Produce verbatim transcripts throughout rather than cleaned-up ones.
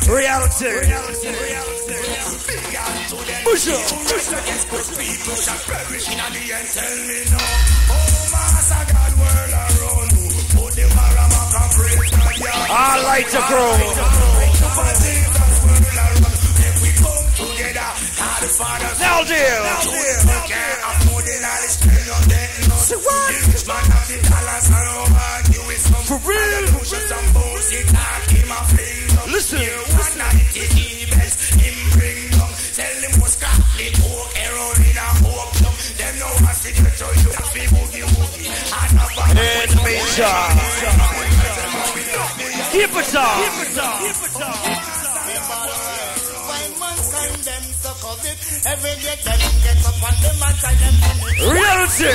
Reality. Push up. People shall perish in the end. Tell me no. Oh, Master God, world around. Put the Maramak and praise God. I like to grow. We come together. God the Father. Now, dear. So what? This man have the dollars and over. Give it some. For real. Push up some bullshit. Talk him a fling. Listen. One night he best. Him bring down. Tell him what's got the talk. Error in a hope. Them know I see the choice. You have to boogie woogie. In the meantime. Keep it on. Keep it on. Keep it on. Every day them get up on them and try them money. Reality.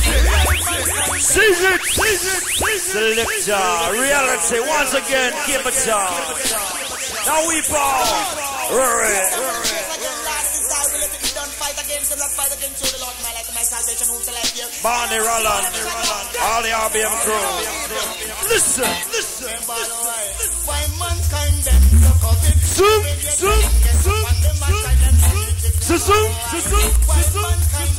Seize it. Seize it. Selector. Reality. Once again, keep it on. Now we bow. Right. Barney Roland. All the R B M crew. Listen. Listen. Why mankind them look of it? Zoom. Zoom. Zoom. Zoom, zoom, zoom, zoom.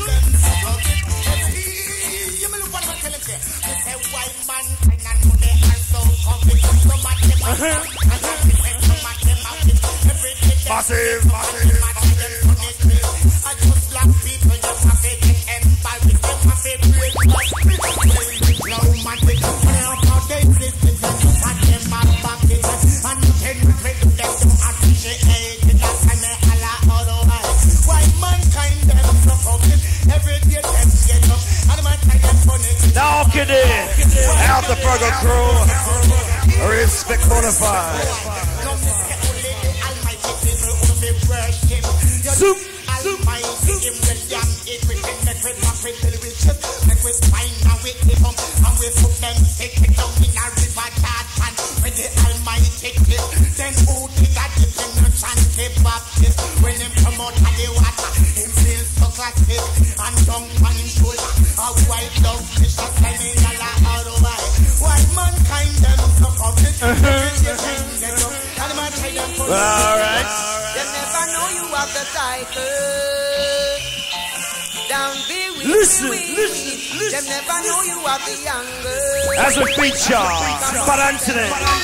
Massive, massive. I just black people just have it and by with them have it break. No man with them how they live in them and them my pocket and ten with them to appreciate it last time I all otherwise. Why mankind them look up it every day them get up and mankind them funny. Now get in. Out the Firgo crew. Respect bonafide. Zoom, zoom, zoom. When him come out of the water, him feel stuck like it, and down on him shoulder, a white dog fish a climbing a la out of eye. Why mankind them suck up it? All right. They never know you have the title. Down be we, listen, we, listen, listen. They never know you have the younger. As a feature, but Anthony.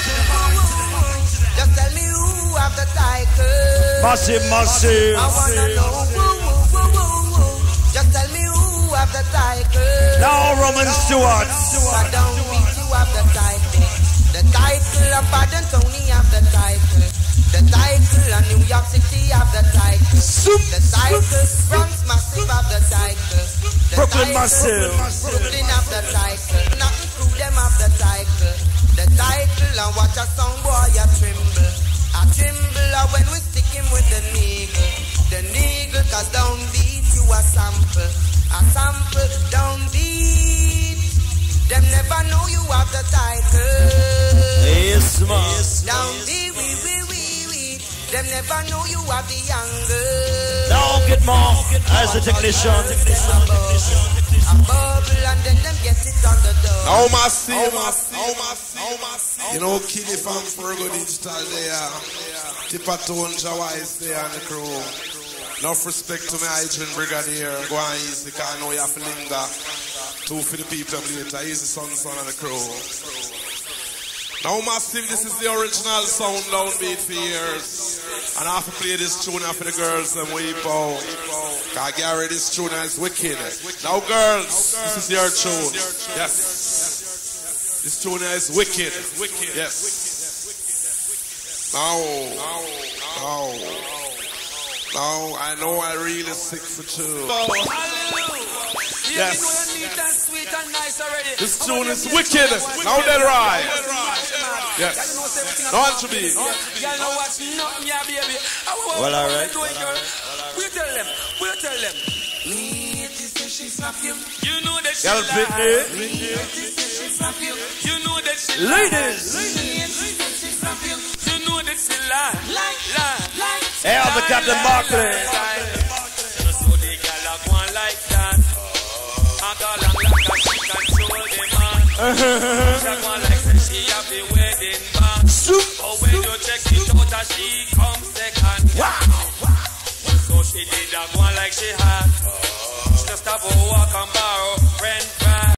Just tell me who have the title. Massive, massive. I wanna know who, who, who, who, who. Just tell me who have the title. Now Roman Stewart. But don't beat you have the title. The title of Baden Tony have the title. The title of New York City have the title. Soup, the title Bronx Massive have the title. The Brooklyn title, Massive. Brooklyn have the title. Nothing through them have the title. The title and watch a song boy a tremble. A tremble when we stick him with the needle. The needle cause down beat you a sample. A sample down beat. Them never know you have the title. Yes, man. Down beat we we we we. Them never know you have the younger. Now get more as a technician. A bubble and then them get it on the door. Oh my see, oh my see, oh my see, oh my see. You know, Kiddy from Firgo Digital there. Tipatone Jawa is there and the crew. Enough respect to my Adrian Brigadier. Go on easy, because I know you have to linger. Two for the people later. Easy son, son and the crew. Now massive, this is the original sound downbeat for years. And I have to play this tune for the girls and weep out. Cause Gary, this tune is wicked. Now girls, this is your tune. Yes. This tune is wicked. Yes. Now, now, now, I know I really sick for two. Yes. This tune is wicked. Now that right. Yes. No one to be. Well, all right. We tell them. We tell them. You know that she You know that she ladies. You know that she lie. Lie, lie, lie. Hey, I'm the Captain Barkley. So the girl are going like that. I got long like a she control them man. She going like she have the wedding band. Oh, when you check it out, that she come second. So she did that one like she had. Just have a walk and borrow. Friend